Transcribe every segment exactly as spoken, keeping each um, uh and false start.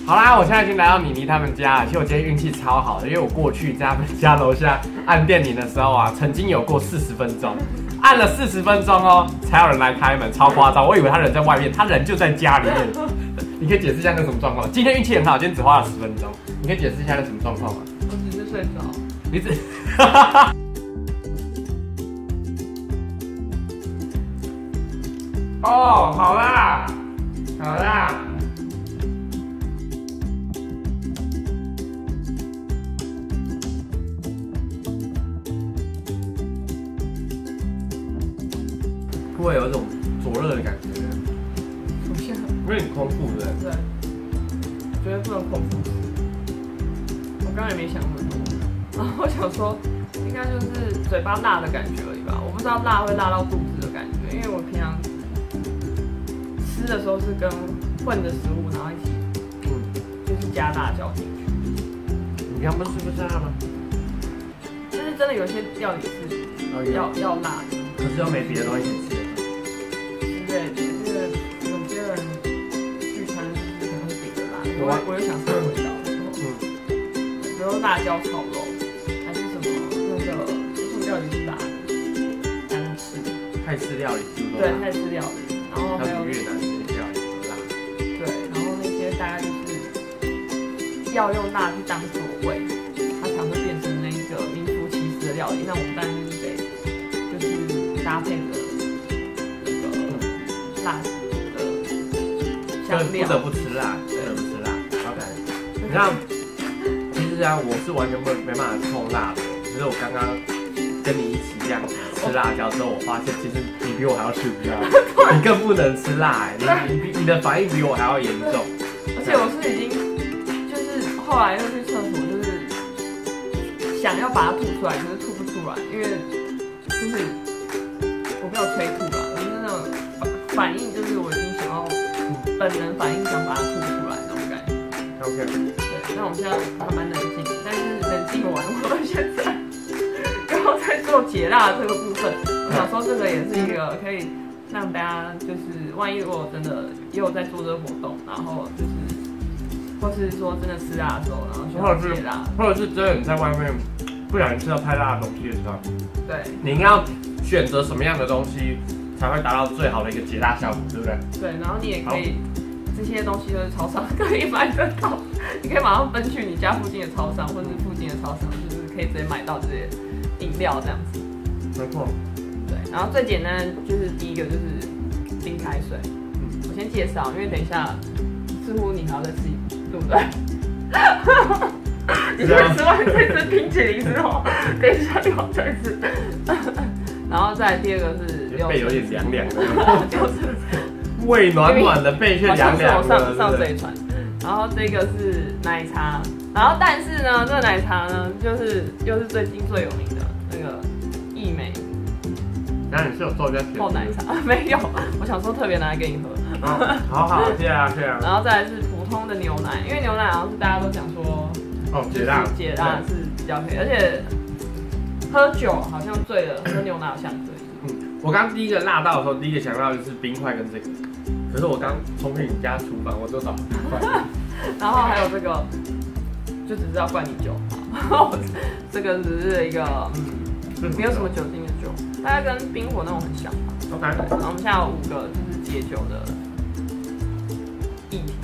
好啦，我现在已经来到妮妮他们家了。其实我今天运气超好的，因为我过去在他们家楼下按电铃的时候啊，曾经有过四十分钟，按了四十分钟哦，才有人来开门，超夸张。我以为他人在外面，他人就在家里面。你可以解释一下那什么状况？今天运气很好，今天只花了十分钟。你可以解释一下那什么状况吗？ 我只是睡着。 你只。哦，好啦，好啦。会不会有一种灼热的感觉？ 不像， 因为你空腹的。 对，觉得不能空腹吃。我刚才也没想那么多，然后我想说，应该就是嘴巴辣的感觉而已吧。我不知道辣会辣到肚子的感觉，因为我平常吃的时候是跟混的食物，然后一起，嗯，就是加辣椒进去。 你平常不是吃不吃辣吗？ 但是真的有些料理是要、哦、要辣的， 可是又没别的东西吃。 对，这个有些人聚餐可能会点的辣，我我有想吃的味道的时候，嗯，比如辣椒炒肉，还是什么那个什么料理是辣的，难吃。 泰式料理是不是？ 对，泰式料理，然后还有越南的料理都辣。 对，然后那些大概就是要用辣去当佐味，它才会变成那个名副其实的料理。那我们当然就是得就是搭配的。辣的香料， 不得不吃辣，不得不吃辣。OK， 你看，其实啊，我是完全不没办法控辣的。只是我刚刚跟你一起这样吃辣椒之后，我发现其实你比我还要吃辣，你更不能吃辣、欸，你你你的反应比我还要严重。 而且我是已经就是后来又去厕所，就是想要把它吐出来，可是吐不出来，因为就是我没有催吐啦，我是那种。反应就是我已经想要本能反应想把它吐出来那种感觉。 OK。 对，那我们现在还蛮冷静，但是冷静完，我们现在然后在做解辣的这个部分，我想说这个也是一个可以让大家就是万一如果真的也有在做这个活动，然后就是或是说真的吃辣的时候，然后需要解辣， 或者是真的你在外面不小心吃到太辣的东西的时候， 对， 你应该要选择什么样的东西。才会达到最好的一个解辣效果，对不对？ 对，然后你也可以，这些东西就是超商可以买得到，你可以马上奔去你家附近的超商，或者是附近的超商，就是可以直接买到这些饮料这样子。 没错。 对，然后最简单的就是第一个就是冰开水。嗯，我先介绍，因为等一下似乎你还要再吃一瓶，对不对？你先吃完这支冰淇淋之后，等一下又要再吃。然后再来第二个是背有点凉凉的，就是胃暖暖的，背却凉凉的。 上上这一船，然后这个是奶茶，然后但是呢，这个奶茶呢，就是又是最近最有名的那个益美。 那你是有做一下甜厚奶茶？没有，我想说特别拿来给你喝。 哦，好好，谢谢啊，谢谢啊。 然后再来是普通的牛奶，因为牛奶好像是大家都讲说， 哦，解辣， 解辣是比较可以，而且。喝酒好像醉了，喝牛奶好像可以。 嗯，我刚第一个辣到的时候，第一个想到的就是冰块跟这个，可是我刚冲进你家厨房，我就找冰块。 然后还有这个，就只是要灌你酒，这个只是一个嗯，没有什么酒精的酒，大概跟冰火那种很像吧。 OK。 然后我们现在有五个就是解酒的液体。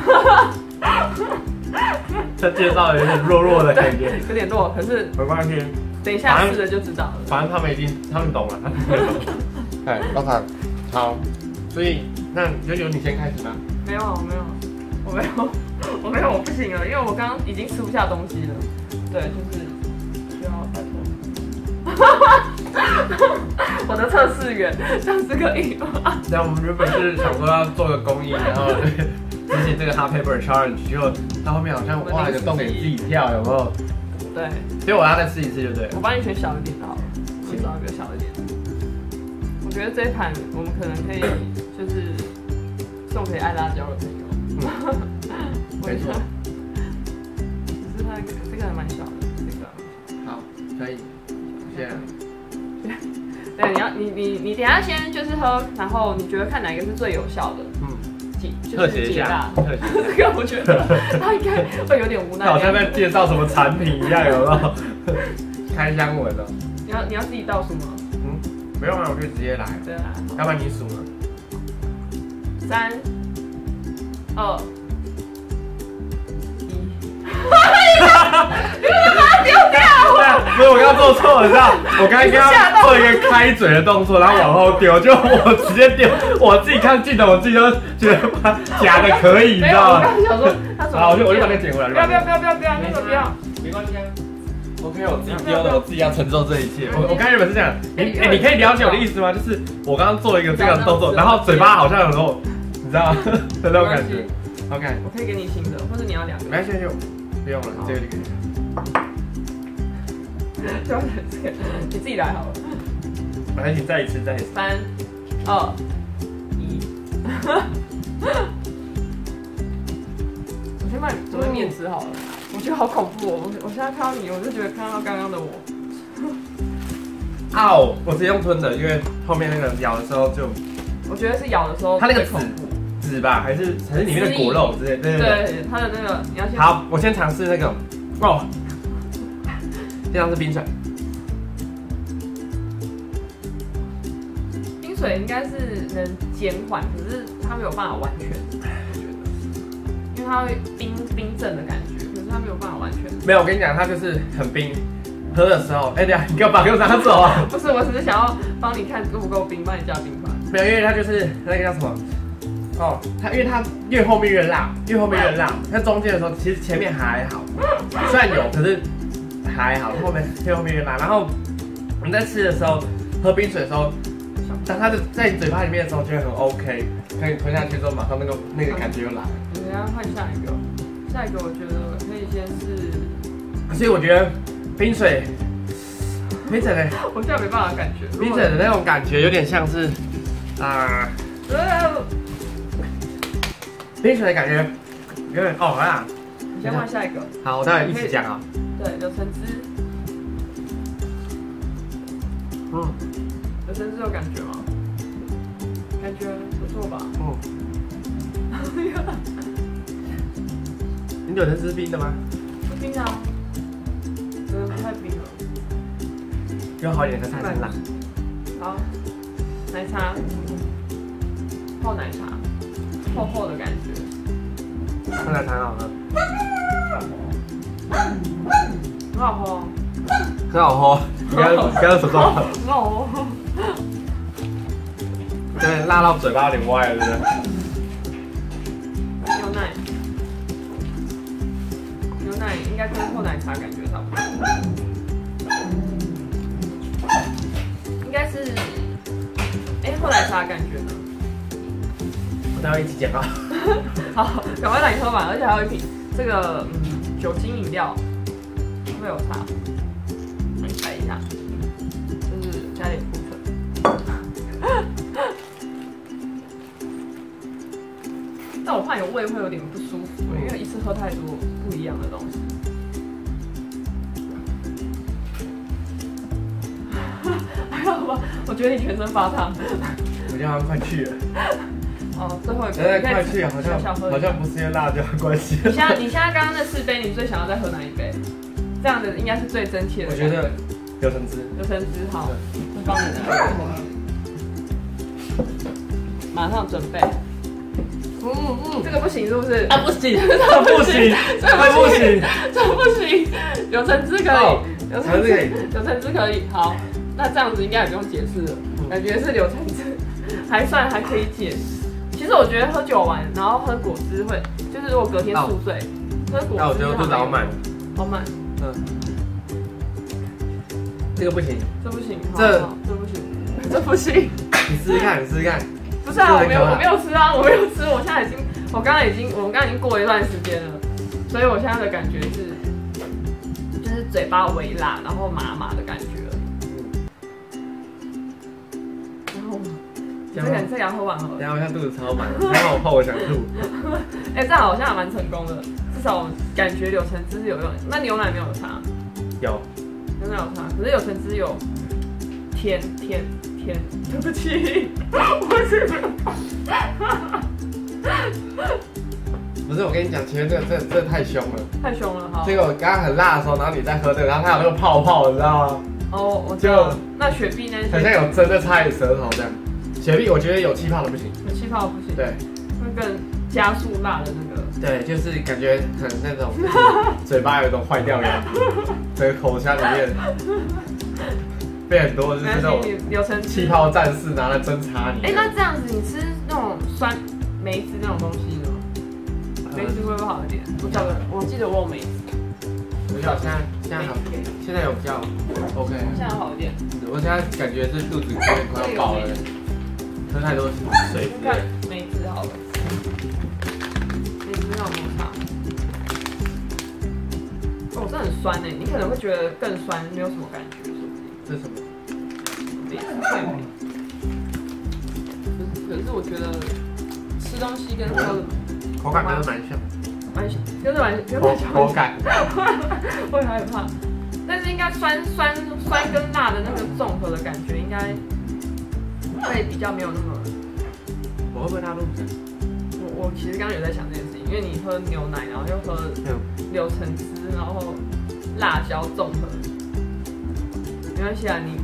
这介绍有点弱弱的感觉， 有点弱，可是没关系。 等一下试了就知道了。 反正他们已经，他们懂了，他们懂。哎 ，OK， 好，所以那就由你先开始吧。 没有，我没有，我没有，我没有，我不行了，因为我刚刚已经吃不下东西了。对，就是需要拜托。我的测试员，这样子可以吗？ 那我们原本是想说要做个公益，然后执行这个 hot paper challenge， 结果到后面好像挖了个洞给自己跳，有没有？ 对， 所以我要再吃一次，就对了。 我帮你选小一点的好了，我找一个小一点。我觉得这一盘我们可能可以就是送给爱辣椒的朋友。嗯， 没错。 只是它这个还蛮小的，这个。 好，可以。谢谢。 对，你要你你你等一下先就是喝，然后你觉得看哪一个是最有效的，嗯， 解特写一下，特写。 这个我觉得他应该会有点无奈。 好像在介绍什么产品一样，有没有？开箱文哦。 你要你要自己倒数吗？ 嗯，不用啊，我就直接来。 对啊。 要不然你数呢？ 三、二、一。你把它丢掉！ 不是，我刚刚做错了，你知道？我刚刚刚刚做一个开嘴的动作，然后往后丢，就我直接丢，我自己看镜头，我自己都觉得假的可以，你知道吗？ 我刚想说，他好，我就我就把那捡回来。 不要不要不要不要不要，那个不要， 没关系啊。OK， 我自己丢的，我自己要承受这一切。我我刚原本是这样，你哎，你可以了解我的意思吗？就是我刚刚做了一个这样的动作，然后嘴巴好像有时候，你知道吗？的那种感觉。OK， 我可以给你新的，或者你要两个。 没关系，就不用了，这个就可以。 就这个，你自己来好了。 没关系，再一次，再一次。 三、二、一。我先帮你准备面纸好了。我觉得好恐怖哦！我我现在看到你，我就觉得看到刚刚的我。 哦，我直接用吞的，因为后面那个咬的时候就， 我觉得是咬的时候它那个籽籽吧，还是还是里面的果肉之类，对对对，它的那个你要先。 好，我先尝试那个哦，这样是冰水。 冰水应该是能减缓，可是它没有办法完全，我觉得，因为它会冰冰镇的感觉。它没有办法完全。 没有，我跟你讲，它就是很冰，喝的时候，哎、欸，等下你干嘛给我拿走啊？ 不是，我只是想要帮你看够不够冰，帮你加冰块。 没有，因为它就是那个叫什么？哦，它因为它越后面越辣，越后面越辣。它中间的时候，其实前面还好，虽然有，可是还好，后面越后面越辣。然后你在吃的时候，喝冰水的时候，当它就在你嘴巴里面的时候，觉得很 OK， 可以吞下去之后，马上那个那个感觉又来了。 等一下换下一个。下一个我觉得可以先是， 所以我觉得冰水，冰水的， 我现在没办法感觉， 冰水的那种感觉有点像是啊，呃、冰水的感觉有点哦，好啦， 你先换下一个， 好，我待会一起讲啊。 对，柳橙汁， 嗯， 柳橙汁有感觉吗？感觉不错吧？ 嗯。你柳橙汁是冰的吗？ 不冰啊，真的不太冰了。 有好一点的菜辛辣。 好，奶茶，泡奶茶，厚厚的感觉。 泡奶茶很好喝。 很好喝。 很好喝。你刚刚刚刚手中。 很好喝。 对，辣到嘴巴有点歪了，对不对？ 牛奶。牛奶应该跟厚奶茶感觉差不多，应该是，哎、欸，厚奶茶感觉呢？ 我待会一起讲啊。 好，赶快让你喝完，而且还有一瓶这个嗯酒精饮料，会有茶，让你猜一下，就是加点苦橙。但我怕你的胃会有点不舒服，因为一次喝太多不一样的东西。还好吧，我觉得你全身发烫。 我觉得好像快去了。 哦，最后一个。 哎，快去了，好像好像不是因为辣椒的关系。 你现在你现在刚刚那四杯，你最想要再喝哪一杯？这样的应该是最真切的。 我觉得柳橙汁。 柳橙汁好，我帮你拿。马上准备。嗯嗯，这个不行是不是？ 啊不行，这不行，这不行， 这不行。柳橙汁可以，柳橙汁可以，柳橙汁可以。好，那这样子应该也不用解释了，感觉是柳橙汁，还算还可以解。其实我觉得喝酒完，然后喝果汁会，就是如果隔天宿醉，喝果汁。那我觉得肚子好满， 好满。 嗯，这个不行， 这不行， 这这不行，这不行。 你试试看，你试试看。 不是啊，我没有，我没有吃啊，我没有吃，我现在已经，我刚刚已经，我们刚刚已经过了一段时间了，所以我现在的感觉是，就是嘴巴微辣，然后麻麻的感觉。然后，这个这个要喝完了。 然后我现在肚子超满，然后我怕我想吐。 哎，这样好像还蛮成功的，至少感觉柳橙汁是有用的。那牛奶没有差？ 有， 牛奶有差，可是柳橙汁有甜甜。对不起，我是我跟你讲，前面这个这这太凶了， 太凶了，好。 这个我刚刚很辣的时候，然后你在喝这个，然后它有那个泡泡，你知道吗？ 哦，我知道。那雪碧那些好像有真的插你舌头这样。雪碧我觉得有气泡的不行， 有气泡的不行。 对， 会更加速辣的那个。 对，就是感觉很那种嘴巴有一种坏掉的样子，整个口腔里面被很多就是那种气泡战士拿来针插你。 哎，那这样子你吃那种酸梅子那种东西呢？梅子会不会好一点？我记得我记得我有梅子。 我觉得现在现在好，现在有比较 OK， 现在好一点。 我现在感觉是肚子有点快要饱了，喝太多水。 看梅子好了，梅子那种抹茶。哦，这很酸哎，你可能会觉得更酸，没有什么感觉。 这是什么？ 梅子脆梅。可是可是我觉得吃东西跟喝口感真的蛮像。 蛮像，就是蛮跟口口感， 会害怕，但是应该酸酸酸跟辣的那个综合的感觉，应该会比较没有那么。 我会不会拉肚子？ 我我其实刚刚有在想这件事情，因为你喝牛奶，然后又喝柳橙汁，然后辣椒综合，没关系啊，你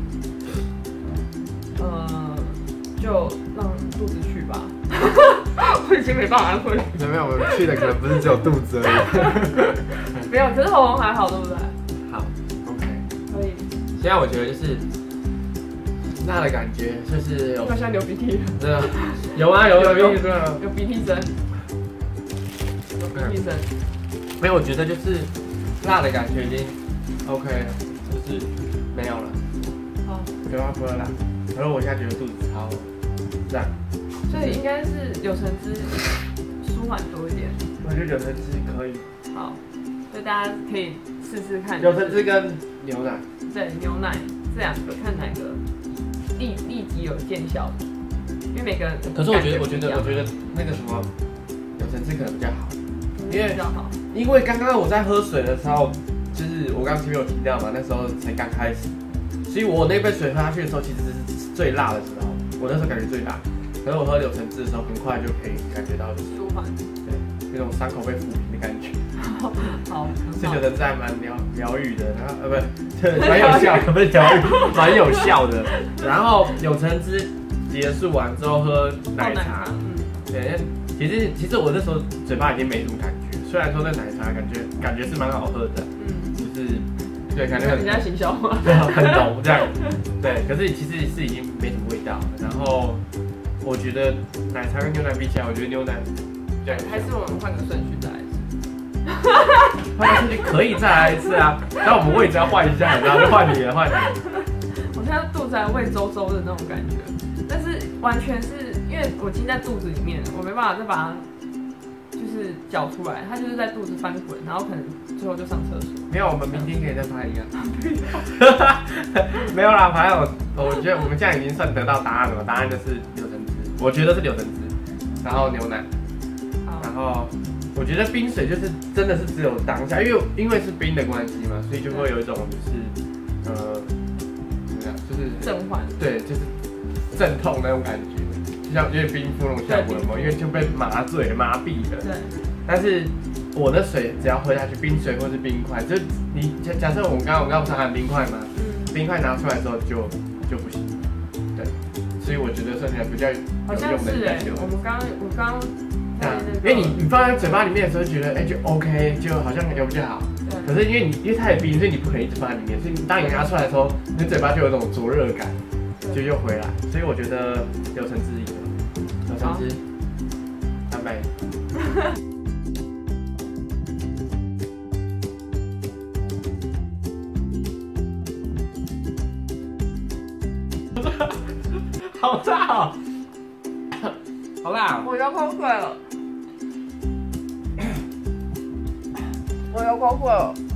呃就让肚子去吧。我已经没办法安慰。 没有，我们去的可能不是只有肚子而已。没有，可是喉咙还好，对不对？ 好 ，OK， 可以。 现在我觉得就是辣的感觉，就是有。 好像流鼻涕。 真的有啊，有有有有鼻涕声，有鼻涕声。 没有，我觉得就是辣的感觉已经 OK 了，就是没有了。好，不要不要辣。可是我现在觉得肚子超胀。 所以应该是柳橙汁舒缓多一点。 我觉得柳橙汁可以。 好，所以大家可以试试看。 柳橙汁跟牛奶。对， 牛奶这两个看哪个立立即有见效的，因为每个人。 可是我觉得，我觉得，我觉得那个什么柳橙汁可能比较好， 因为比较好。 因为刚刚我在喝水的时候，就是我刚刚前面有提到嘛，那时候才刚开始，所以我那杯水喝下去的时候，其实是最辣的时候，我那时候感觉最辣。可是我喝柳橙汁的时候，很快就可以感觉到舒缓， 对，那种伤口被抚平的感觉。 好， 这柳橙汁还蛮疗疗愈的，然后呃不，蛮有效，不是疗愈，蛮有效的。然后柳橙汁结束完之后喝奶茶，嗯，对，其实其实我那时候嘴巴已经没什么感觉，虽然说那奶茶感觉感觉是蛮好喝的，嗯，就是对，感觉很。 人家行销吗？ 对，很浓这样，对，可是其实是已经没什么味道了，然后。我觉得奶茶跟牛奶比起来，我觉得牛奶比较有效。 还是我们换个顺序再来一次。 换个顺序可以再来一次啊，但我们位置要换一下，然后就换你了，换你。 我现在肚子还胃周周的那种感觉，但是完全是因为我已经在肚子里面，我没办法再把它就是搅出来，它就是在肚子翻滚，然后可能最后就上厕所。 没有，我们明天可以再拍一个。没有啦，反正我我觉得我们现在已经算得到答案了，答案就是柳橙汁，我觉得是柳橙汁，然后牛奶，然后我觉得冰水就是真的是只有当下，因为因为是冰的关系嘛，所以就会有一种就是呃怎么样，就是震撼， 对，就是阵痛那种感觉，就像有点冰敷那种效果嘛，因为就被麻醉麻痹了。 对， 但是。我的水只要喝下去，冰水或是冰块，就你假假设我们刚刚我刚刚不是含冰块吗？嗯，冰块拿出来之后就就不行，对，所以我觉得算起来比较有用的应该是。 我们刚我刚啊，因为你你放在嘴巴里面的时候觉得哎、欸、就 OK， 就好像有比较好。对。可是因为你因为太冰，所以你不可能一直放在里面，所以你当你拿出来的时候，你嘴巴就有一种灼热感，就又回来。所以我觉得柳橙汁赢了，柳橙汁，三杯。好辣哦！好辣！ 我流口水了，我流口水了。